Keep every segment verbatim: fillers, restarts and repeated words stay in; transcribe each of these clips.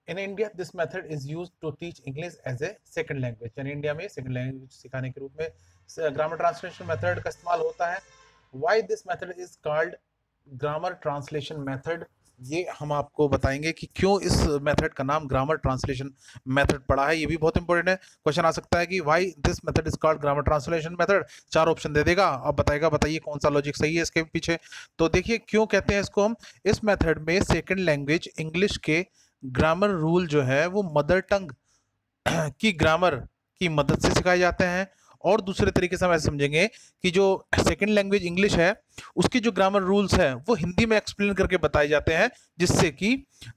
In India this method is use to teach English as a second language, यानी India में second language सिखाने के रूप में ग्रामर ट्रांसलेशन मेथड का इस्तेमाल होता है। Why this method is called grammar translation method, ये हम आपको बताएंगे कि क्यों इस मेथड का नाम ग्रामर ट्रांसलेशन मेथड पड़ा है। ये भी बहुत इंपॉर्टेंट है, क्वेश्चन आ सकता है कि why this method is called grammar translation method. चार ऑप्शन दे देगा, अब बताएगा बताइए कौन सा लॉजिक सही है इसके पीछे। तो देखिए क्यों कहते हैं इसको हम, इस मेथड में सेकंड लैंग्वेज इंग्लिश के ग्रामर रूल जो है वो मदर टंग की ग्रामर की मदद से सिखाए जाते हैं। और दूसरे तरीके से हम ऐसे समझेंगे कि जो सेकंड लैंग्वेज इंग्लिश है उसकी जो ग्रामर रूल्स हैं वो हिंदी में एक्सप्लेन करके बताए जाते हैं, जिससे कि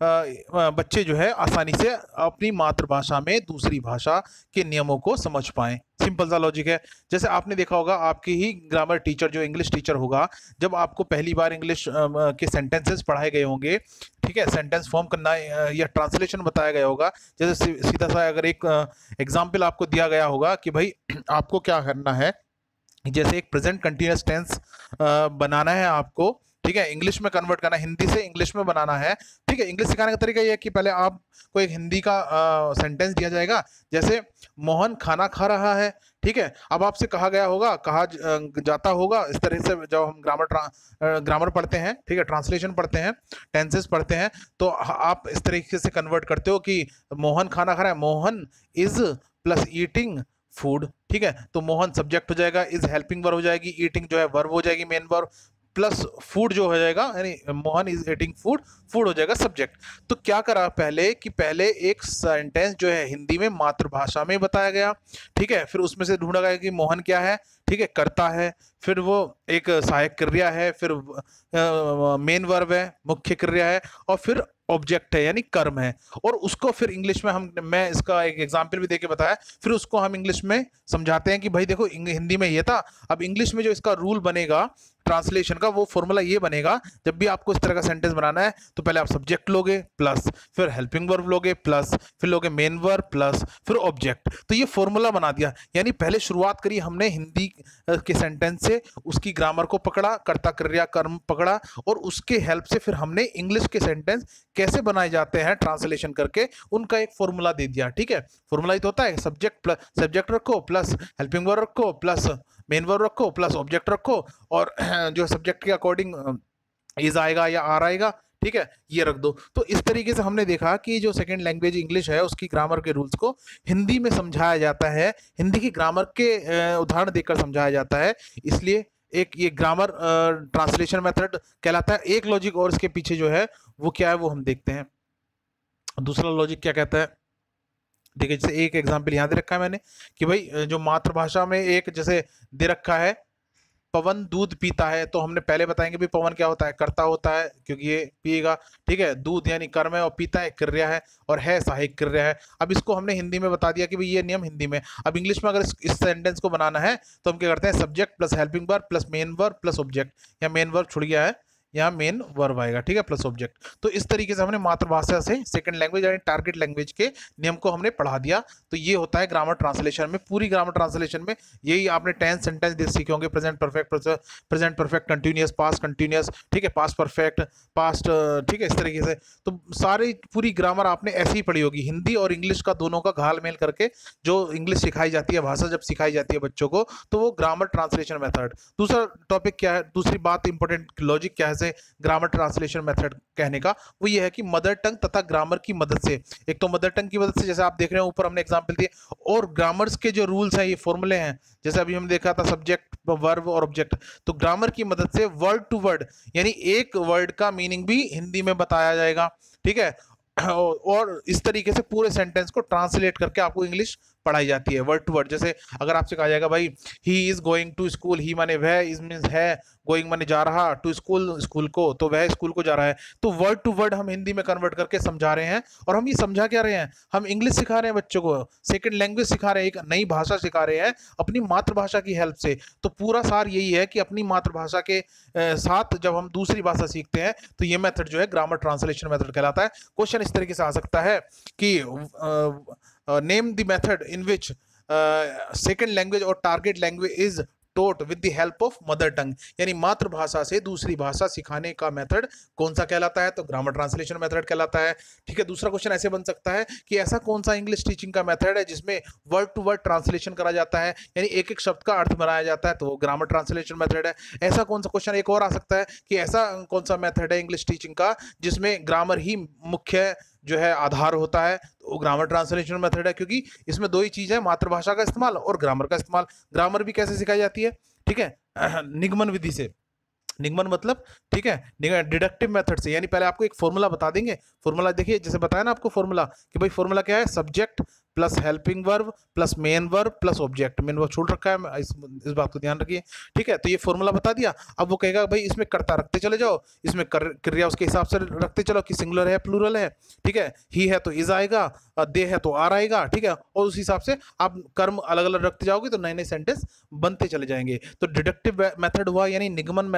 बच्चे जो है आसानी से अपनी मातृभाषा में दूसरी भाषा के नियमों को समझ पाएं। सिंपल सा लॉजिक है। जैसे आपने देखा होगा आपके ही ग्रामर टीचर जो इंग्लिश टीचर होगा, जब आपको पहली बार इंग्लिश के सेंटेंसेस पढ़ाए गए होंगे, ठीक है, सेंटेंस फॉर्म करना या ट्रांसलेशन बताया गया होगा, जैसे सीधा सा अगर एक एग्जाम्पल आपको दिया गया होगा कि भाई आपको क्या करना है, जैसे एक प्रेजेंट कंटिन्यूअस टेंस बनाना है आपको, ठीक है, इंग्लिश में कन्वर्ट करना है, हिंदी से इंग्लिश में बनाना है। ठीक है, इंग्लिश सिखाने का तरीका ये है कि पहले आपको एक हिंदी का सेंटेंस दिया जाएगा, जैसे मोहन खाना खा रहा है, ठीक है। अब आपसे कहा गया होगा, कहा जाता होगा इस तरह से, जब हम ग्रामर ग्रामर पढ़ते हैं, ठीक है, ट्रांसलेशन पढ़ते हैं, टेंसेस पढ़ते हैं, तो आप इस तरीके से कन्वर्ट करते हो कि मोहन खाना खा रहा है, Mohan is plus eating food, ठीक है। तो मोहन सब्जेक्ट हो जाएगा, इज हेल्पिंग वर्ब हो जाएगी, ईटिंग जो है वर्ब हो जाएगी मेन वर्ब, प्लस फूड जो हो जाएगा, यानी Mohan is eating food, food हो जाएगा सब्जेक्ट। तो क्या करा पहले कि पहले एक सेंटेंस जो है हिंदी में मातृभाषा में बताया गया, ठीक है, फिर उसमें से ढूंढा गया कि मोहन क्या है, ठीक है, करता है, फिर वो एक सहायक क्रिया है, फिर मेन वर्ब है, मुख्य क्रिया है, और फिर ऑब्जेक्ट है यानी कर्म है। और उसको फिर इंग्लिश में हम, मैं इसका एक एग्जांपल भी देके बताया, फिर उसको हम इंग्लिश में समझाते हैं कि भाई देखो हिंदी में ये था, अब इंग्लिश में जो इसका रूल बनेगा ट्रांसलेशन का, वो फॉर्मूला ये बनेगा, जब भी आपको इस तरह का सेंटेंस बनाना है तो पहले आप सब्जेक्ट लोगे प्लस, फिर हेल्पिंग वर्ब लोगे प्लस, फिर लोगे मेन वर्ब प्लस, फिर ऑब्जेक्ट। तो ये फॉर्मूला बना दिया, यानी पहले शुरुआत करी हमने हिंदी के सेंटेंस से, उसकी ग्रामर को पकड़ा, कर्ता क्रिया कर्म पकड़ा, और उसके हेल्प से फिर हमने इंग्लिश के सेंटेंस कैसे बनाए जाते हैं ट्रांसलेशन करके उनका एक फॉर्मूला दे दिया। ठीक है, फॉर्मूला ही तो होता है, सब्जेक्ट प्लस सब्जेक्ट रखो प्लस हेल्पिंग वर्ब रखो प्लस मेन वर्ब रखो प्लस ऑब्जेक्ट रखो, और जो सब्जेक्ट के अकॉर्डिंग इज आएगा या आर आएगा, ठीक है, ये रख दो। तो इस तरीके से हमने देखा कि जो सेकंड लैंग्वेज इंग्लिश है उसकी ग्रामर के रूल्स को हिंदी में समझाया जाता है, हिंदी की ग्रामर के उदाहरण देकर समझाया जाता है, इसलिए एक ये ग्रामर ट्रांसलेशन मेथड कहलाता है। एक लॉजिक और इसके पीछे जो है वो क्या है वो हम देखते हैं। दूसरा लॉजिक क्या कहता है, देखिए जैसे एक एग्जांपल यहाँ दे रखा है मैंने कि भाई जो मातृभाषा में एक जैसे दे रखा है, पवन दूध पीता है, तो हमने पहले बताएंगे भी पवन क्या होता है, कर्ता होता है क्योंकि ये पिएगा, ठीक है, दूध यानी कर्म है, और पीता है क्रिया है, और है सहायक क्रिया है। अब इसको हमने हिंदी में बता दिया कि भाई ये नियम हिंदी में। अब इंग्लिश में अगर इस, इस सेंटेंस को बनाना है तो हम क्या करते हैं, subject plus helping verb plus main verb plus object, या मेन वर्ब छुड़ गया है, यहाँ मेन वर्ब आएगा, ठीक है, प्लस ऑब्जेक्ट। तो इस तरीके से हमने मातृभाषा से सेकंड लैंग्वेज यानी टारगेट लैंग्वेज के नियम को हमने पढ़ा दिया। तो ये होता है ग्रामर ट्रांसलेशन में। पूरी ग्रामर ट्रांसलेशन में यही आपने टेंस सेंटेंस देख सीखे होंगे, present perfect, present perfect continuous, past continuous, ठीक है, पास्ट परफेक्ट, पास्ट, ठीक है, इस तरीके से। तो सारी पूरी ग्रामर आपने ऐसी ही पढ़ी होगी, हिंदी और इंग्लिश का दोनों का घालमेल करके जो इंग्लिश सिखाई जाती है, भाषा जब सिखाई जाती है बच्चों को, तो वो ग्रामर ट्रांसलेशन मेथड। दूसरा टॉपिक क्या है, दूसरी बात इंपॉर्टेंट लॉजिक क्या है ग्रामर ट्रांसलेशन मेथड कहने का, वो ये है कि मदर टंग तथा ग्रामर की मदद से, एक तो मदर टंग की मदद से जैसे आप देख रहे हैं ऊपर हमने एग्जांपल दिए, और ग्रामर्स के जो रूल्स हैं, ये फॉर्मूले हैं, जैसे अभी हमने देखा था सब्जेक्ट वर्ब और ऑब्जेक्ट, तो ग्रामर की मदद से वर्ड टू वर्ड यानी एक वर्ड का मीनिंग भी हिंदी में बताया जाएगा, ठीक है, और इस तरीके से पूरे सेंटेंस को ट्रांसलेट करके आपको इंग्लिश पढ़ाई जाती है वर्ड टू वर्ड। जैसे अगर आपसे कहा जाएगा भाई he is going to school, he माने वह, इज मींस है, गोइंग माने जा रहा, टू स्कूल स्कूल को, तो वह स्कूल को जा रहा है, तो वर्ड टू वर्ड हम हिंदी में कन्वर्ट करके समझा रहे हैं। और हम ये समझा क्या रहे हैं, हम इंग्लिश सिखा रहे हैं बच्चों को, सेकंड लैंग्वेज सिखा रहे हैं, एक नई भाषा सिखा रहे हैं अपनी मातृभाषा की हेल्प से। तो पूरा सार यही है कि अपनी मातृभाषा के साथ जब हम दूसरी भाषा सीखते हैं तो ये मेथड जो है ग्रामर ट्रांसलेशन मेथड कहलाता है। क्वेश्चन इस तरीके से आ सकता है कि name the method in which second language और target language is taught with the help of mother tongue, यानी मातृभाषा से दूसरी भाषा सिखाने का मेथड कौन सा कहलाता है? तो ग्रामर ट्रांसलेशन मेथड कहलाता है। ठीक है, दूसरा क्वेश्चन ऐसे बन सकता है कि ऐसा कौन सा इंग्लिश टीचिंग का मेथड है जिसमें वर्ड टू वर्ड ट्रांसलेशन करा जाता है, यानी एक एक शब्द का अर्थ बनाया जाता है, तो वो ग्रामर ट्रांसलेशन मेथड है। ऐसा कौन सा क्वेश्चन एक और आ सकता है कि ऐसा कौन सा मेथड है इंग्लिश टीचिंग का जिसमें ग्रामर ही मुख्य जो है आधार होता है, तो ग्रामर ट्रांसलेशन मेथड है, क्योंकि इसमें दो ही चीज है, मातृभाषा का इस्तेमाल और ग्रामर का इस्तेमाल। ग्रामर भी कैसे सिखाई जाती है? ठीक है, निगमन विधि से। निगमन मतलब, ठीक है, डिडक्टिव मेथड से, यानी पहले आपको एक फॉर्मूला बता देंगे। फॉर्मूला देखिए, जैसे बताया ना आपको फॉर्मूला कि भाई फॉर्मूला क्या है? Subject plus helping verb plus main verb plus object. Main verb छोड़ रखा है, इस, इस बात को ध्यान रखिए। ठीक है, तो ये फॉर्मूला बता दिया। अब वो कहेगा भाई इसमें कर्ता रखते चले जाओ, इसमें कर, क्रिया उसके हिसाब से रखते चलो कि सिंगुलर है प्लूरल है। ठीक है, ही है तो इज आएगा, दे है तो आर आएगा। ठीक है, और उस हिसाब से आप कर्म अलग अलग रखते जाओगे तो नए नए सेंटेंस बनते चले जाएंगे। तो डिडक्टिव मेथड हुआ, यानी निगमन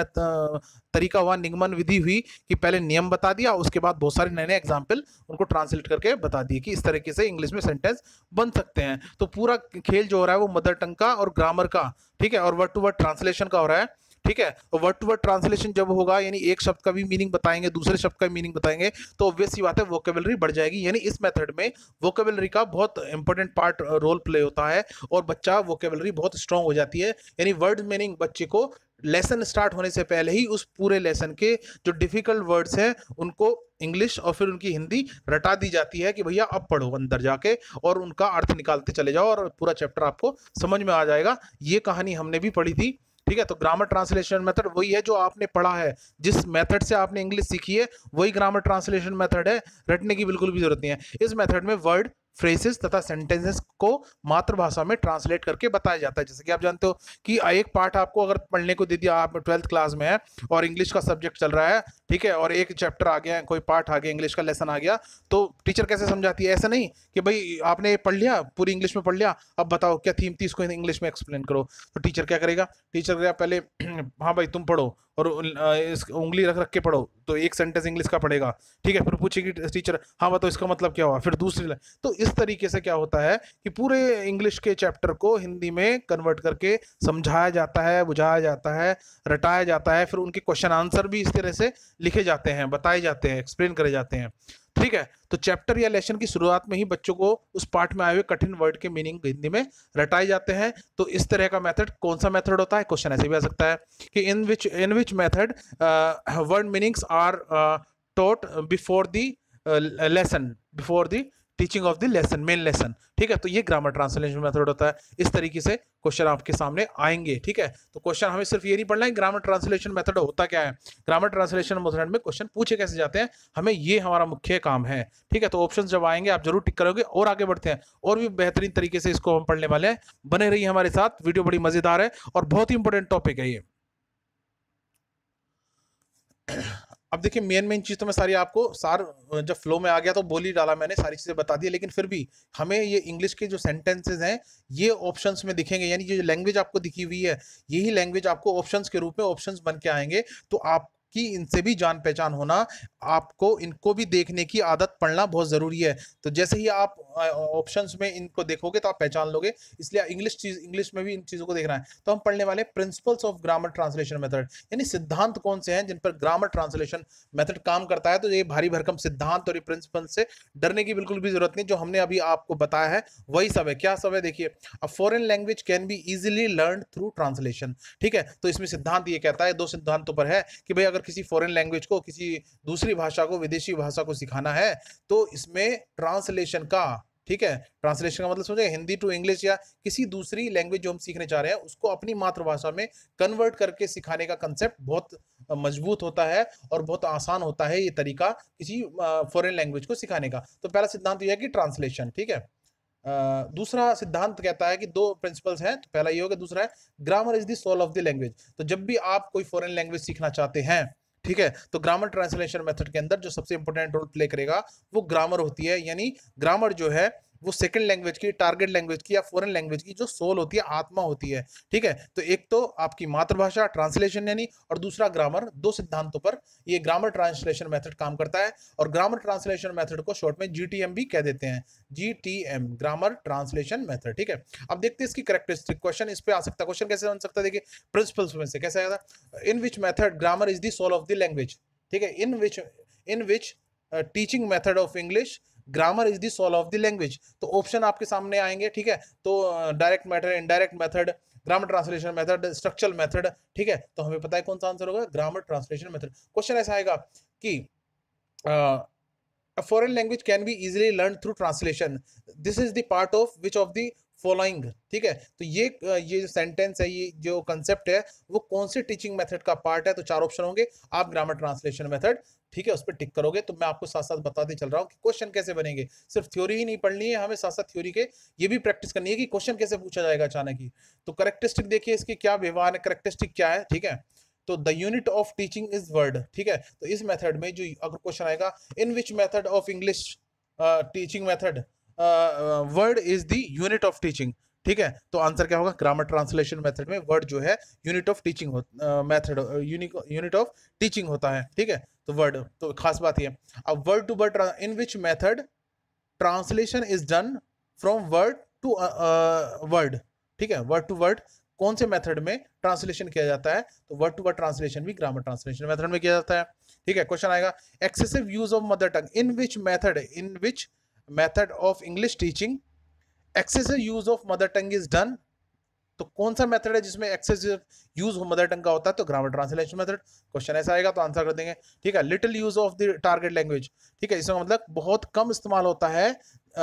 तरीका हुआ, निगमन विधि हुई कि पहले नियम बता दिया, उसके बाद बहुत सारे नए नए एग्जाम्पल उनको ट्रांसलेट करके बता दिए कि इस तरीके से इंग्लिश में सेंटेंस बन सकते हैं। तो पूरा खेल जो हो रहा है वो मदर टंग का और ग्रामर का, ठीक है, और वर्ड टू वर्ड ट्रांसलेशन का हो रहा है। ठीक है, और वर्ड टू वर्ड ट्रांसलेशन जब होगा, यानी एक शब्द का भी मीनिंग बताएंगे, दूसरे शब्द का मीनिंग बताएंगे, तो ऑब्वियस सी बात है वोकेबलरी बढ़ जाएगी। यानी इस मेथड में वोकेबलरी का बहुत इंपॉर्टेंट पार्ट रोल प्ले होता है और बच्चा वोकेबलरी बहुत स्ट्रांग हो जाती है। यानी वर्ड मीनिंग बच्चे को लेसन स्टार्ट होने से पहले ही उस पूरे लेसन के जो डिफिकल्ट वर्ड्स हैं उनको इंग्लिश और फिर उनकी हिंदी रटा दी जाती है कि भैया अब पढ़ो अंदर जाके और उनका अर्थ निकालते चले जाओ और पूरा चैप्टर आपको समझ में आ जाएगा। ये कहानी हमने भी पढ़ी थी। ठीक है, तो ग्रामर ट्रांसलेशन मेथड वही है जो आपने पढ़ा है, जिस मेथड से आपने इंग्लिश सीखी है वही ग्रामर ट्रांसलेशन मेथड है, रटने की बिल्कुल भी जरूरत नहीं है। इस मेथड में वर्ड, फ्रेजेस तथा सेंटेंसेस को मातृभाषा में ट्रांसलेट करके बताया जाता है। जैसे कि आप जानते हो कि एक पार्ट आपको अगर पढ़ने को दे दिया, आप ट्वेल्थ क्लास में है और इंग्लिश का सब्जेक्ट चल रहा है, ठीक है, और एक चैप्टर आ गया, कोई पार्ट आ गया, इंग्लिश का लेसन आ गया, तो टीचर कैसे समझाती है? ऐसा नहीं कि भाई आपने पढ़ लिया, पूरी इंग्लिश में पढ़ लिया, अब बताओ क्या थीम थी, इसको इंग्लिश में एक्सप्लेन करो। तो टीचर क्या करेगा? टीचर करेगा पहले हाँ भाई तुम पढ़ो और इस उंगली रख रख के पढ़ो, तो एक सेंटेंस इंग्लिश का पढ़ेगा। ठीक है, फिर पूछेगी टीचर हाँ बताओ इसका मतलब क्या हुआ, फिर दूसरी। तो इस तरीके से क्या होता है कि पूरे इंग्लिश के चैप्टर को हिंदी में कन्वर्ट करके समझाया जाता है, बुझाया जाता है, रटाया जाता है, फिर उनके क्वेश्चन आंसर भी इस तरह से लिखे जाते हैं, बताए जाते हैं, एक्सप्लेन करे जाते हैं। ठीक है, तो चैप्टर या लेसन की शुरुआत में ही बच्चों को उस पार्ट में आए हुए कठिन वर्ड के मीनिंग हिंदी में रटाए जाते हैं। तो इस तरह का मेथड कौन सा मेथड होता है? क्वेश्चन ऐसे भी आ सकता है कि in which in which method word meanings are taught before the lesson, before the teaching of the lesson, main lesson. ठीक है, तो ये ग्रामर ट्रांसलेशन मेथड होता है। इस तरीके से क्वेश्चन आपके सामने आएंगे। ठीक है, तो क्वेश्चन हमें सिर्फ ये नहीं पढ़ना है ग्रामर ट्रांसलेशन मेथड होता क्या है, ग्रामर ट्रांसलेशन मेथड में क्वेश्चन पूछे कैसे जाते हैं, हमें ये हमारा मुख्य काम है। ठीक है, तो ऑप्शन जब आएंगे आप जरूर टिक करोगे। और आगे बढ़ते हैं, और भी बेहतरीन तरीके से इसको हम पढ़ने वाले हैं। बने रहिए हमारे साथ, वीडियो बड़ी मजेदार है और बहुत ही इंपॉर्टेंट टॉपिक है ये। अब देखिए मेन मेन चीज तो मैं सारी आपको सार जब फ्लो में आ गया तो बोल ही डाला मैंने, सारी चीजें बता दी, लेकिन फिर भी हमें ये इंग्लिश के जो सेंटेंसेस हैं ये ऑप्शंस में दिखेंगे, यानी ये जो लैंग्वेज आपको दिखी हुई है यही लैंग्वेज आपको ऑप्शंस के रूप में ऑप्शंस बन के आएंगे। तो आप कि इनसे भी जान पहचान होना, आपको इनको भी देखने की आदत पड़ना बहुत ज़रूरी है। तो जैसे ही आप ऑप्शंस में इनको देखोगे तो आप पहचान लोगे, इसलिए इंग्लिश चीज इंग्लिश में भी इन चीज़ों को देखना है। तो हम पढ़ने वाले principles of grammar translation method, यानी सिद्धांत कौन से हैं जिन पर ग्रामर ट्रांसलेशन मेथड काम करता है। तो ये भारी भरकम सिद्धांत और ये प्रिंसिपल से डरने की बिल्कुल भी जरूरत नहीं, जो हमने अभी आपको बताया है वही सब है। क्या सब है देखिए, a foreign language can be easily learn through translation. ठीक है, तो इसमें सिद्धांत ये कहता है, दो सिद्धांतों पर है कि भाई अगर किसी फॉरेन लैंग्वेज को, किसी दूसरी भाषा को, विदेशी भाषा को सिखाना है तो इसमें ट्रांसलेशन का, ठीक है, ट्रांसलेशन का मतलब समझे, हिंदी टू इंग्लिश या किसी दूसरी लैंग्वेज जो हम सीखने जा रहे हैं उसको अपनी मातृभाषा में कन्वर्ट करके सिखाने का कंसेप्ट बहुत मजबूत होता है और बहुत आसान होता है ये तरीका किसी फॉरेन लैंग्वेज को सिखाने का। तो पहला सिद्धांत यह है कि ट्रांसलेशन, ठीक है। Uh, दूसरा सिद्धांत कहता है कि दो प्रिंसिपल्स हैं, तो पहला ये होगा, दूसरा है grammar is the soul of the language. तो जब भी आप कोई फॉरेन लैंग्वेज सीखना चाहते हैं, ठीक है, तो ग्रामर ट्रांसलेशन मेथड के अंदर जो सबसे इंपॉर्टेंट रोल प्ले करेगा वो ग्रामर होती है। यानी ग्रामर जो है वो सेकंड लैंग्वेज की, टारगेट लैंग्वेज की या फॉरेन लैंग्वेज की जो सोल होती है, आत्मा होती है, ठीक है। तो एक तो आपकी मातृभाषा ट्रांसलेशन यानी, और दूसरा ग्रामर। दो सिद्धांतों पर ये ग्रामर ट्रांसलेशन मेथड काम करता है, और ग्रामर ट्रांसलेशन मेथड को शॉर्ट में जीटीएम भी कह देते हैं, जीटीएम, ग्रामर ट्रांसलेशन मेथड, ठीक है। अब देखते हैं इसकी कैरेक्टरिस्टिक। क्वेश्चन इस पे आ सकता है, क्वेश्चन कैसे बन सकता है, देखिए प्रिंसिपल्स में से कैसे आएगा। In which method grammar is the soul of the language, ठीक है। In which in which teaching method of English grammar is the soul of the language. तो ऑप्शन आपके सामने आएंगे, ठीक है। तो direct method, indirect method, grammar translation method, structural method, ठीक है। तो हमें पता है कौन सा आंसर होगा, ग्रामर ट्रांसलेशन मेथड। क्वेश्चन ऐसा आएगा कि a foreign language can be easily learned through translation, this is the part of which of the following, ठीक है। तो ये ये जो सेंटेंस है, ये जो कंसेप्ट है, वो कौन से टीचिंग मेथड का पार्ट है। तो चार ऑप्शन होंगे, आप ग्रामर ट्रांसलेशन मेथड, ठीक है, उस पर टिक करोगे। तो मैं आपको साथ साथ बताते चल रहा हूँ कि क्वेश्चन कैसे बनेंगे। सिर्फ थ्योरी ही नहीं पढ़नी है हमें, साथ साथ थ्योरी के ये भी प्रैक्टिस करनी है कि क्वेश्चन कैसे पूछा जाएगा अचानक ही। तो करेक्टरिस्टिक देखिए इसकी क्या व्यवहार है, करेक्टरिस्टिक क्या है, ठीक है। तो the unit of teaching is word, ठीक है। तो इस मेथड में जो अगर क्वेश्चन आएगा, in which method of English teaching method word is the unit of teaching, ठीक है। तो आंसर क्या होगा, ग्रामर ट्रांसलेशन मेथड में वर्ड जो है unit of teaching method, unit of teaching होता है, ठीक है। तो वर्ड, तो खास बात ये। अब word to word, in which method translation is done from word to word, ठीक है। वर्ड टू वर्ड कौन से मेथड में ट्रांसलेशन किया जाता है, तो वर्ड टू वर्ड ट्रांसलेशन भी ग्रामर ट्रांसलेशन मेथड में किया जाता है, ठीक है। क्वेश्चन आएगा, excessive use of mother tongue, in which method in which method of English teaching excessive use of mother tongue is done. तो कौन सा मेथड है जिसमें excessive use of mother tongue का होता है, तो ग्रामर ट्रांसलेशन मेथड। क्वेश्चन ऐसा आएगा तो आंसर कर देंगे, ठीक है। Little use of the target language, ठीक है, इसका मतलब बहुत कम इस्तेमाल होता है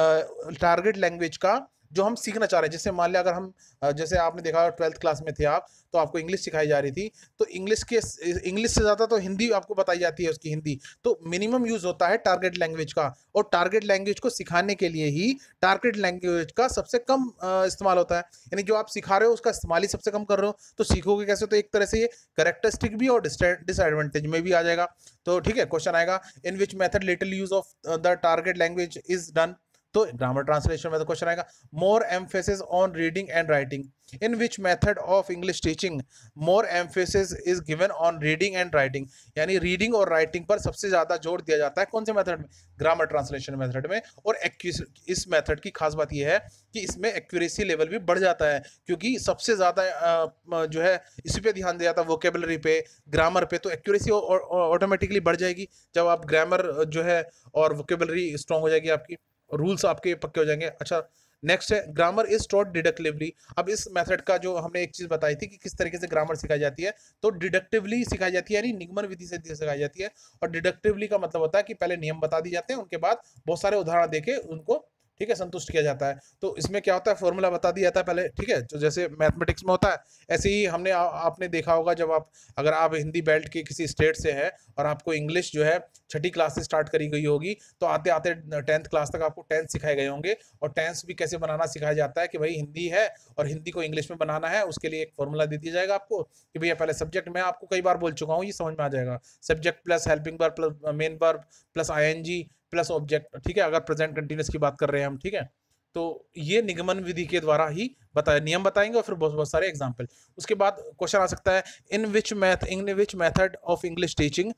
टारगेट लैंग्वेज का जो हम सीखना चाह रहे हैं। जैसे मान लिया अगर हम, जैसे आपने देखा ट्वेल्थ क्लास में थे आप, तो आपको इंग्लिश सिखाई जा रही थी, तो इंग्लिश के इंग्लिश से ज़्यादा तो हिंदी आपको बताई जाती है, उसकी हिंदी। तो मिनिमम यूज़ होता है टारगेट लैंग्वेज का, और टारगेट लैंग्वेज को सिखाने के लिए ही टारगेट लैंग्वेज का सबसे कम इस्तेमाल होता है। यानी जो आप सिखा रहे हो उसका इस्तेमाल ही सबसे कम कर रहे हो, तो सीखोगे कैसे। तो एक तरह से ये करेक्टरिस्टिक भी और डिसएडवांटेज में भी आ जाएगा। तो ठीक है, क्वेश्चन आएगा, in which method little use of the target language is done. तो ग्रामर ट्रांसलेशन में तो क्वेश्चन आएगा, more emphasis on reading and writing, in which method of English teaching more emphasis is given on reading and writing. यानी reading और writing पर सबसे ज्यादा जोर दिया जाता है कौन से मेथड में, ग्रामर ट्रांसलेशन मेथड में। और इस मेथड की खास बात यह है कि इसमें एक्यूरेसी लेवल भी बढ़ जाता है, क्योंकि सबसे ज्यादा जो है इसी पे ध्यान दिया जाता है, वोकेबलरी पे, ग्रामर पे। तो एक्यूरेसी ऑटोमेटिकली बढ़ जाएगी जब आप ग्रामर जो है और वोकेबलरी स्ट्रॉन्ग हो जाएगी, आपकी रूल्स आपके पक्के हो जाएंगे। अच्छा, नेक्स्ट है, ग्रामर इज टॉट डिडक्टिवली। अब इस मेथड का जो हमने एक चीज बताई थी कि किस तरीके से ग्रामर सिखाई जाती है, तो डिडक्टिवली सिखाई जाती है, यानी निगमन विधि से सिखाई जाती है। और डिडक्टिवली का मतलब होता है कि पहले नियम बता दिए जाते हैं, उनके बाद बहुत सारे उदाहरण देके उनको ठीक है संतुष्ट किया जाता है। तो इसमें क्या होता है, फॉर्मूला बता दिया जाता है पहले, ठीक है, जो जैसे मैथमेटिक्स में होता है ऐसे ही हमने आ, आपने देखा होगा, जब आप अगर आप हिंदी बेल्ट के किसी स्टेट से है और आपको इंग्लिश जो है छठी क्लास से स्टार्ट करी गई होगी, तो आते आते टेंथ क्लास तक आपको टेंस सिखाए गए होंगे, और टेंस भी कैसे बनाना सिखाया जाता है कि भाई हिंदी है और हिंदी को इंग्लिश में बनाना है, उसके लिए एक फॉर्मूला दे दिया जाएगा आपको कि भैया पहले सब्जेक्ट, मैं आपको कई बार बोल चुका हूँ, ये समझ में आ जाएगा, subject plus helping verb plus main verb plus ING plus object, ठीक है, अगर प्रेजेंट कंटिन्यूअस की बात कर रहे हैं हम, ठीक है। तो ये निगमन विधि के द्वारा ही बताया, नियम बताएंगे और फिर बहुत बहुत सारे एग्जाम्पल। उसके बाद क्वेश्चन आ सकता है, in which math in which method of English teaching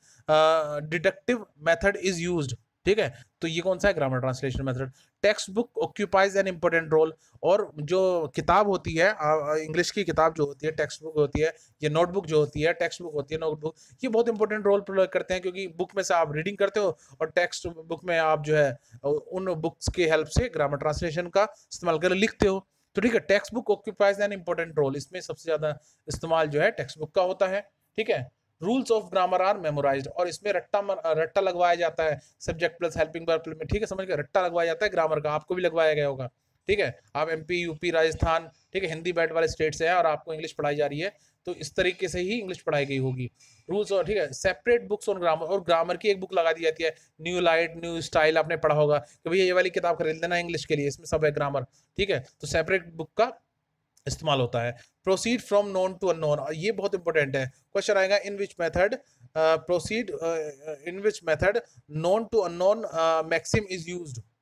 deductive method is used, ठीक है। तो ये कौन सा है, grammar translation method. Text book occupies an important role, और जो किताब होती है इंग्लिश की किताब जो होती है, टेक्स्ट बुक होती है, ये नोटबुक जो होती है, टेक्स्ट बुक होती है, नोटबुक, ये बहुत इंपॉर्टेंट रोल प्ले करते हैं, क्योंकि बुक में से आप रीडिंग करते हो और टेक्स्ट बुक में आप जो है उन बुक्स के हेल्प से ग्रामर ट्रांसलेशन का इस्तेमाल कर लिखते हो। तो ठीक है, text book occupies an important role, इसमें सबसे ज्यादा इस्तेमाल जो है टेक्स्ट बुक का होता है, ठीक है। Rules of grammar are memorised, और इसमें रट्टा रट्टा लगवाया जाता है सब्जेक्ट प्लस हेल्पिंग वर्ब में, ठीक है, समझ गए, रट्टा लगवाया जाता है ग्रामर का, आपको भी लगवाया गया होगा, ठीक है। आप एमपी, यूपी, राजस्थान, ठीक है, हिंदी बैट वाले स्टेट से हैं और आपको इंग्लिश पढ़ाई जा रही है, तो इस तरीके से ही इंग्लिश पढ़ाई गई होगी। रूल्स, और ठीक है, सेपरेट बुक्स ऑन ग्रामर, और ग्रामर की एक बुक लगा दी जाती है, न्यू लाइट न्यू स्टाइल, आपने पढ़ा होगा कि भैया ये वाली किताब खरीद लेना इंग्लिश के लिए, इसमें सब है ग्रामर, ठीक है। तो सेपरेट बुक का इस्तेमाल होता है। Proceed from known to unknown, ये बहुत इंपॉर्टेंट है, क्वेश्चन आएगा, in which method proceed in which method known to unknown maxim is used,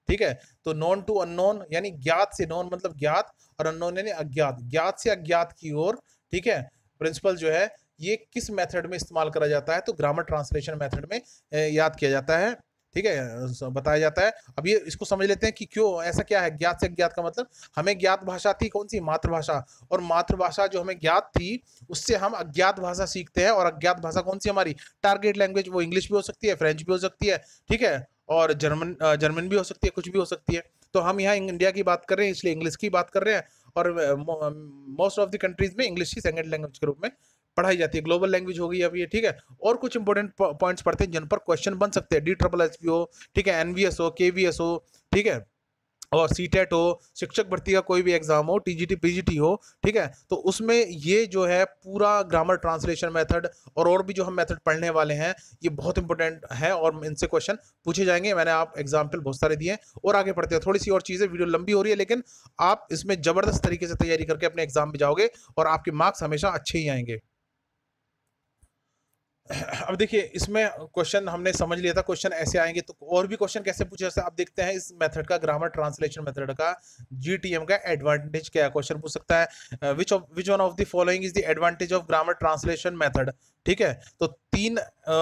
ठीक है। तो नोन टू अननोन यानी ज्ञात से, नोन मतलब ज्ञात और अननोन यानी अज्ञात, ज्ञात से अज्ञात की ओर, ठीक है। प्रिंसिपल जो है ये किस मेथड में इस्तेमाल करा जाता है, तो ग्रामर ट्रांसलेशन मेथड में याद किया जाता है, ठीक है, बताया जाता है। अब ये इसको समझ लेते हैं कि क्यों ऐसा क्या है। ज्ञात से अज्ञात का मतलब हमें ज्ञात भाषा थी कौन सी, मातृभाषा, और मातृभाषा जो हमें ज्ञात थी उससे हम अज्ञात भाषा सीखते हैं, और अज्ञात भाषा कौन सी हमारी टारगेट लैंग्वेज, वो इंग्लिश भी हो सकती है, फ्रेंच भी हो सकती है, ठीक है, और जर्मन जर्मन भी हो सकती है, कुछ भी हो सकती है। तो हम यहाँ इंडिया की बात कर रहे हैं इसलिए इंग्लिश की बात कर रहे हैं, और मोस्ट ऑफ द कंट्रीज में इंग्लिश ही सेकंड लैंग्वेज के रूप में पढ़ाई जाती है, ग्लोबल लैंग्वेज हो गई अब ये, ठीक है। और कुछ इंपॉर्टेंट पॉइंट्स पढ़ते हैं जिन पर क्वेश्चन बन सकते हैं, डी ट्रिपल एस पी हो, ठीक है, एनवीएस हो, केवीएस हो, ठीक है, और सीटेट हो, शिक्षक भर्ती का कोई भी एग्जाम हो, टीजीटी पीजीटी हो, ठीक है। तो उसमें ये जो है पूरा ग्रामर ट्रांसलेशन मेथड और और भी जो हम मेथड पढ़ने वाले हैं ये बहुत इंपॉर्टेंट है और इनसे क्वेश्चन पूछे जाएंगे। मैंने आप एग्जाम्पल बहुत सारे दिए हैं, और आगे पढ़ते हैं। थोड़ी सी और चीज़ें, वीडियो लंबी हो रही है लेकिन आप इसमें जबरदस्त तरीके से तैयारी करके अपने एग्जाम में जाओगे और आपके मार्क्स हमेशा अच्छे ही आएंगे। अब देखिए इसमें क्वेश्चन हमने समझ लिया था, क्वेश्चन ऐसे आएंगे तो और भी क्वेश्चन कैसे पूछे जाते हैं आप देखते हैं। इस मेथड का, ग्रामर ट्रांसलेशन मेथड का जीटीएम का एडवांटेज क्या है, क्वेश्चन पूछ सकता है which of which one of the following is the advantage of grammar translation method, ठीक है। तो तीन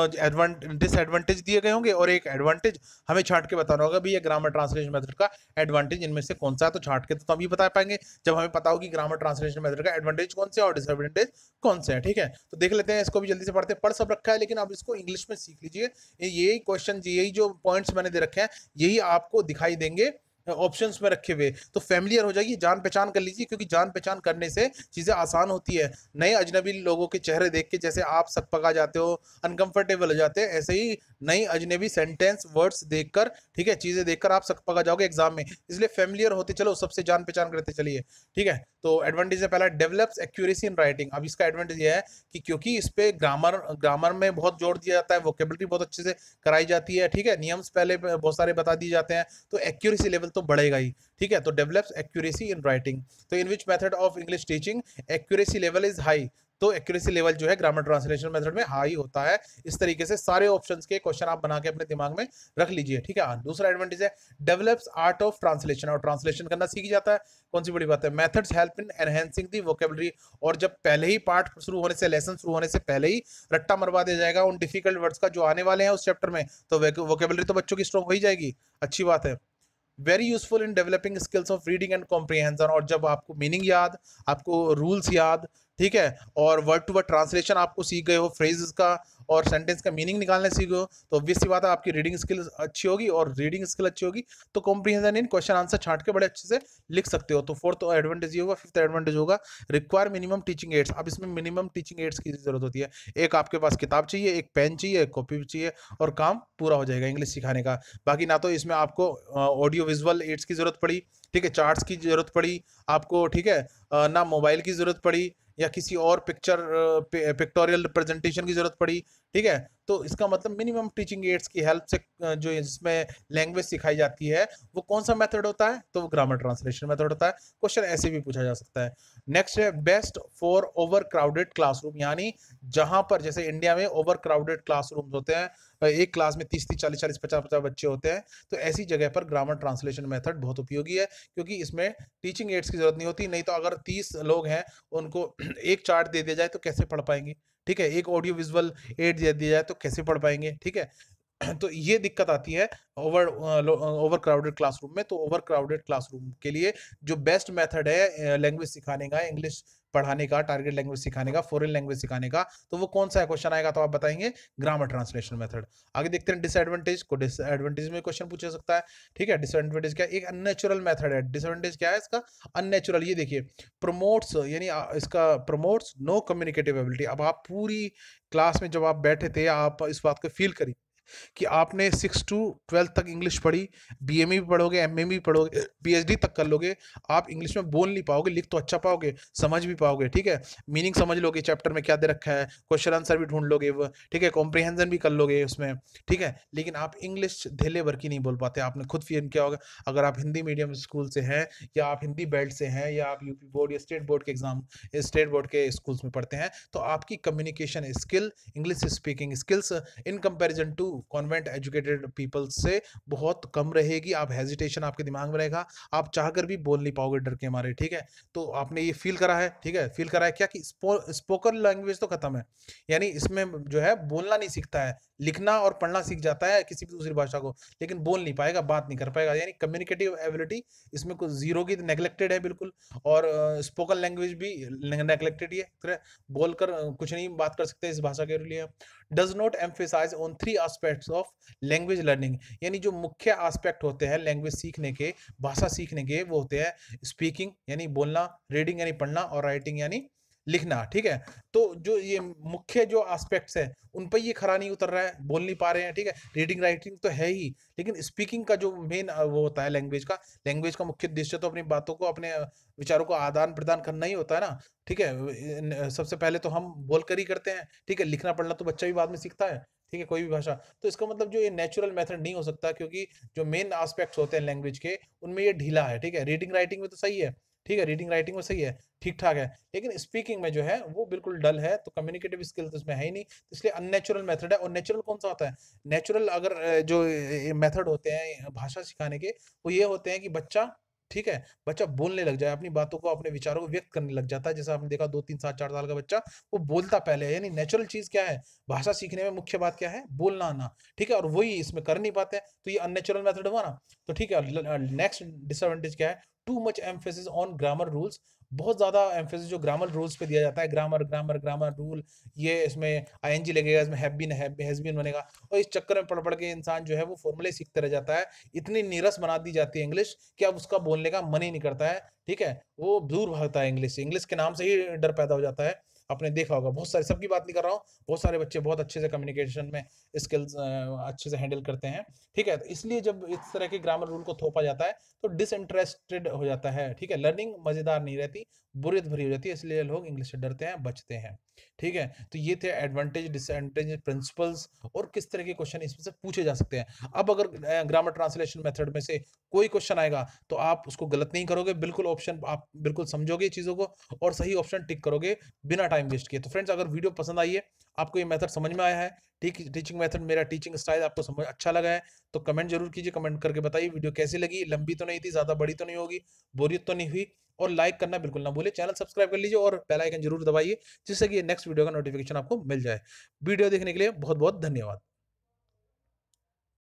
डिसएडवांटेज दिए गए होंगे और एक एडवांटेज हमें छांट के बताना होगा भी ये ग्रामर ट्रांसलेशन मेथड का एडवांटेज इनमें से कौन सा है। तो छांट के तो हम ये बता पाएंगे जब हमें पता होगी ग्रामर ट्रांसलेशन मेथड का एडवांटेज कौन से और डिसएडवांटेज कौन से है, ठीक है। तो देख लेते हैं इसको भी जल्दी से पढ़ते, पढ़ सब रखा है लेकिन आप इसको इंग्लिश में सीख लीजिए। यही क्वेश्चन, यही जो पॉइंट्स मैंने दे रखे हैं यही आपको दिखाई देंगे ऑप्शंस में रखे हुए, तो फैमिलियर हो जाइए, जान पहचान कर लीजिए, क्योंकि जान पहचान करने से चीज़ें आसान होती है। नए अजनबी लोगों के चेहरे देख के जैसे आप सकपका जाते हो, अनकंफर्टेबल हो जाते हैं, ऐसे ही नई अजनबी सेंटेंस वर्ड्स देखकर, ठीक है, चीज़ें देखकर आप सकपका जाओगे एग्जाम में, इसलिए फैमिलियर होते चलो, सबसे जान पहचान करते चलिए, ठीक है। तो एडवांटेज है पहला, डेवलप्स एक्यूरेसी इन राइटिंग। अब इसका एडवांटेज ये है कि क्योंकि इस पे ग्रामर ग्रामर में बहुत जोर दिया जाता है, वोकेबलरी बहुत अच्छे से कराई जाती है, ठीक है, नियम्स पहले बहुत सारे बता दिए जाते हैं, तो एक्यूरेसी लेवल तो बढ़ेगा ही, ठीक है। तो डेवलप्स एक्यूरेसी इन राइटिंग। तो in which method of English teaching accuracy level is high, तो एक्यूरेसी लेवल जो है ग्रामर ट्रांसलेशन मेथड में हाई होता है। इस तरीके से सारे ऑप्शंस के क्वेश्चन आप बना के अपने दिमाग में रख लीजिए, ठीक है। दूसरा एडवांटेज है डेवलप्स आर्ट ऑफ ट्रांसलेशन, और ट्रांसलेशन करना सीख जाता है, कौन सी बड़ी बात है। Methods help in enhancing the vocabulary, और जब पहले ही पार्ट शुरू होने से, लेसन शुरू होने से पहले ही रट्टा मरवा दिया जाएगा उन डिफिकल्ट वर्ड्स का जो आने वाले हैं उस चैप्टर में, तो वोकेबलरी तो बच्चों की स्ट्रॉन्ग हो ही जाएगी, अच्छी बात है। Very useful in developing skills of reading and comprehension, और जब आपको मीनिंग याद, आपको रूल्स याद, ठीक है, और वर्ड टू वर्ड ट्रांसलेशन आपको सीख गए हो, फ्रेजेस का और सेंटेंस का मीनिंग निकालने सीख गए हो, तो ऑब्वियस सी बात है आपकी रीडिंग स्किल अच्छी होगी, और रीडिंग स्किल अच्छी होगी तो कॉम्प्रिहेंशन इन क्वेश्चन आंसर छांट के बड़े अच्छे से लिख सकते हो। तो फोर्थ एडवांटेज ये होगा। फिफ्थ एडवांटेज होगा रिक्वायर मिनिमम टीचिंग एड्स। अब इसमें मिनिमम टीचिंग एड्स की जरूरत होती है, एक आपके पास किताब चाहिए, एक पेन चाहिए, एक कॉपी चाहिए, और काम पूरा हो जाएगा इंग्लिश सिखाने का। बाकी ना तो इसमें आपको ऑडियो विजुअल एड्स की जरूरत पड़ी, ठीक है, चार्ट्स की जरूरत पड़ी आपको, ठीक है, ना मोबाइल की जरूरत पड़ी या किसी और पिक्चर पिक्टोरियल रिप्रेजेंटेशन की जरूरत पड़ी, ठीक है। तो इसका मतलब मिनिमम टीचिंग एड्स की हेल्प से जो इसमें लैंग्वेज सिखाई जाती है वो कौन सा मेथड होता है, तो वो ग्रामर ट्रांसलेशन मेथड होता है। क्वेश्चन ऐसे भी पूछा जा सकता है। नेक्स्ट है best for over crowded classroom, यानी जहां पर जैसे इंडिया में ओवर क्राउडेड क्लासरूम होते हैं, एक क्लास में तीस तीस चालीस चालीस पचास पचास बच्चे होते हैं, तो ऐसी जगह पर ग्रामर ट्रांसलेशन मेथड बहुत उपयोगी है, क्योंकि इसमें टीचिंग एड्स की जरूरत नहीं होती। नहीं तो अगर तीस लोग हैं उनको एक चार्ट दे दिया जाए तो कैसे पढ़ पाएंगे, ठीक है, एक ऑडियो विजुअल एड दे दिया जाए तो कैसे पढ़ पाएंगे, ठीक है। तो ये दिक्कत आती है ओवर ओवर क्राउडेड क्लासरूम में। तो ओवर क्राउडेड क्लासरूम के लिए जो बेस्ट मेथड है लैंग्वेज सिखाने का, इंग्लिश पढ़ाने का, टारगेट लैंग्वेज सिखाने का, फॉरेन लैंग्वेज सिखाने का, तो वो कौन सा है, क्वेश्चन आएगा तो आप बताएंगे ग्रामर ट्रांसलेशन मेथड। आगे देखते हैं डिसएडवांटेज को। डिसएडवांटेज में क्वेश्चन पूछा सकता है, ठीक है। डिसएडवांटेज क्या, एक अननेचुरल मेथड है। डिसएडवांटेज क्या है इसका, अननेचुरल। ये देखिए प्रमोट्स, यानी इसका प्रमोट्स नो कम्युनिकेटिव एबिलिटी। अब आप पूरी क्लास में जब आप बैठे थे आप इस बात को फील करिए कि आपने सिक्स टू ट्वेल्थ तक इंग्लिश पढ़ी, बीएमए भी पढ़ोगे, एमए भी पढ़ोगे, पीएचडी तक कर लोगे, आप इंग्लिश में बोल नहीं पाओगे, लिख तो अच्छा पाओगे, समझ भी पाओगे, ठीक है, मीनिंग समझ लोगे, चैप्टर में क्या दे रखा है, क्वेश्चन आंसर भी ढूंढ लोगे, वो ठीक है, कॉम्प्रिहेंशन भी कर लोगे उसमें, ठीक है। लेकिन आप इंग्लिश धेले भर की नहीं बोल पाते। आपने खुद फील किया होगा, अगर आप हिंदी मीडियम स्कूल से हैं या आप हिंदी बेल्ट से हैं या आप यूपी बोर्ड या स्टेट बोर्ड के एग्जाम स्टेट बोर्ड के स्कूल्स में पढ़ते हैं, तो आपकी communication skill, English speaking skills in comparison to convent educated people से बहुत कम रहेगी। आप हेजिटेशन आपके दिमाग में रहेगा, आप चाहकर भी बोल नहीं पाओगे डर के मारे, ठीक है। तो आपने ये फील करा है, ठीक है, फील करा है क्या कि स्पोकन लैंग्वेज तो खत्म है, यानी इसमें जो है बोलना नहीं सीखता है, लिखना और पढ़ना सीख जाता है किसी भी दूसरी भाषा को, लेकिन बोल नहीं पाएगा, बात नहीं कर पाएगा, यानी कम्युनिकेटिव एबिलिटी इसमें कुछ जीरो की नेग्लेक्टेड है बिल्कुल। और स्पोकन लैंग्वेज भी नेग्लेक्टेड ही है, बोलकर अ, कुछ नहीं बात कर सकते इस भाषा के लिए। Does not emphasise on three aspects of language learning, यानी जो मुख्य एस्पेक्ट होते हैं लैंग्वेज सीखने के, भाषा सीखने के, वो होते हैं स्पीकिंग यानी बोलना, रीडिंग यानी पढ़ना, और राइटिंग यानी लिखना, ठीक है। तो जो ये मुख्य जो एस्पेक्ट्स है उन पर ये खरा नहीं उतर रहा है, बोल नहीं पा रहे हैं, ठीक है। रीडिंग राइटिंग तो है ही, लेकिन स्पीकिंग का जो मेन वो होता है लैंग्वेज का, लैंग्वेज का मुख्य उद्देश्य तो अपनी बातों को, अपने विचारों को आदान प्रदान करना ही होता है ना, ठीक है। सबसे पहले तो हम बोल कर ही करते हैं, ठीक है, लिखना पढ़ना तो बच्चा भी बाद में सीखता है, ठीक है, कोई भी भाषा। तो इसका मतलब जो ये नेचुरल मेथड नहीं हो सकता, क्योंकि जो मेन एस्पेक्ट्स होते हैं लैंग्वेज के उनमें ये ढीला है, ठीक है। रीडिंग राइटिंग में तो सही है, ठीक है, रीडिंग राइटिंग में सही है, ठीक ठाक है, लेकिन स्पीकिंग में जो है वो बिल्कुल डल है, तो कम्युनिकेटिव स्किल तो इसमें है ही नहीं, इसलिए अननेचुरल मेथड है। और नेचुरल कौन सा होता है? नेचुरल अगर अ, जो मेथड होते हैं भाषा सिखाने के, वो ये होते हैं कि बच्चा, ठीक है, बच्चा बोलने लग जाए, अपनी बातों को, अपने विचारों को व्यक्त करने लग जाता है। जैसा आपने देखा दो तीन सात चार साल का बच्चा वो बोलता पहले है, यानी नेचुरल चीज क्या है भाषा सीखने में, मुख्य बात क्या है, बोलना आना, ठीक है, और वही इसमें कर नहीं पाते हैं, तो ये अननेचुरल मेथड हुआ ना। तो ठीक है, नेक्स्ट डिसएडवांटेज क्या है? Too much emphasis on grammar rules, बहुत ज्यादा एम्फेसिस जो ग्रामर रूल्स पे दिया जाता है, ग्रामर ग्रामर ग्रामर रूल, ये इसमें आईएनजी लगेगा, इसमें हैव बीन हैज बीन बनेगा, और इस चक्कर में पढ़ पढ़ के इंसान जो है वो फॉर्मूले सीखते रह जाता है। इतनी नीरस बना दी जाती है इंग्लिश कि अब उसका बोलने का मन ही नहीं करता है, ठीक है, वो दूर भागता है इंग्लिश से, इंग्लिश के नाम से ही डर पैदा हो जाता है। आपने देखा होगा बहुत सारे, सबकी बात नहीं कर रहा हूँ, बहुत सारे बच्चे बहुत अच्छे से कम्युनिकेशन में स्किल्स अच्छे से हैंडल करते हैं, ठीक है। तो इसलिए जब इस तरह के ग्रामर रूल को थोपा जाता है तो डिसइंटरेस्टेड हो जाता है, ठीक है, लर्निंग मजेदार नहीं रहती, बोरियत भरी हो जाती है, इसलिए लोग इंग्लिश से डरते हैं, बचते हैं, ठीक है। तो ये थे एडवांटेज डिसएडवांटेज प्रिंसिपल्स, और किस तरह के क्वेश्चन इसमें से पूछे जा सकते हैं। अब अगर ग्रामर ट्रांसलेशन मेथड में से कोई क्वेश्चन आएगा तो आप उसको गलत नहीं करोगे, बिल्कुल ऑप्शन आप बिल्कुल समझोगे चीजों को और सही ऑप्शन टिक करोगे बिना टाइम वेस्ट किए। तो फ्रेंड्स, अगर वीडियो पसंद आई है, आपको ये मेथड समझ में आया है, ठीक, टीचिंग मेथड, मेरा टीचिंग स्टाइल आपको समझ अच्छा लगा है, तो कमेंट जरूर कीजिए, कमेंट करके बताइए वीडियो कैसी लगी, लंबी तो नहीं थी, ज्यादा बड़ी तो नहीं होगी, बोरियत तो नहीं हुई, और लाइक करना बिल्कुल ना भूलिए, चैनल सब्सक्राइब कर लीजिए और बेल आइकन जरूर दबाइए, जिससे कि नेक्स्ट वीडियो का नोटिफिकेशन आपको मिल जाए। वीडियो देखने के लिए बहुत बहुत धन्यवाद।